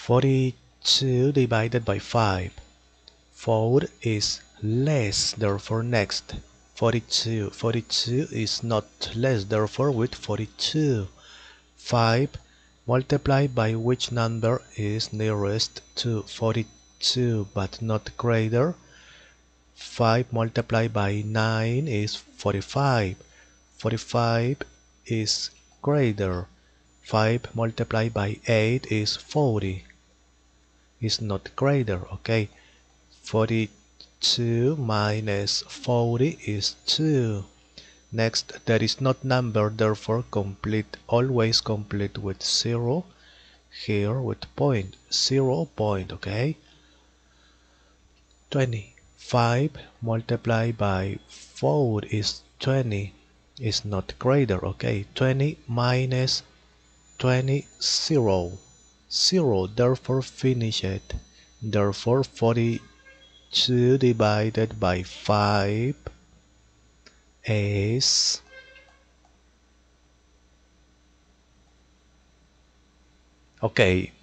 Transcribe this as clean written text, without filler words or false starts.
42 divided by 5. 4 is less, therefore next. 42. 42 is not less, therefore with 42. 5 multiplied by which number is nearest to 42 but not greater? 5 multiplied by 9 is 45. 45 is greater. 5 multiplied by 8 is 40. Is not greater, okay? 42 minus 40 is 2. Next, there is not number, therefore complete, always complete with 0. Here with point, 0 point, okay? 20. 5 multiplied by 4 is 20. Is not greater, okay? 20 minus 20, 0. 0, therefore finish it. Therefore 42 divided by 5 is okay.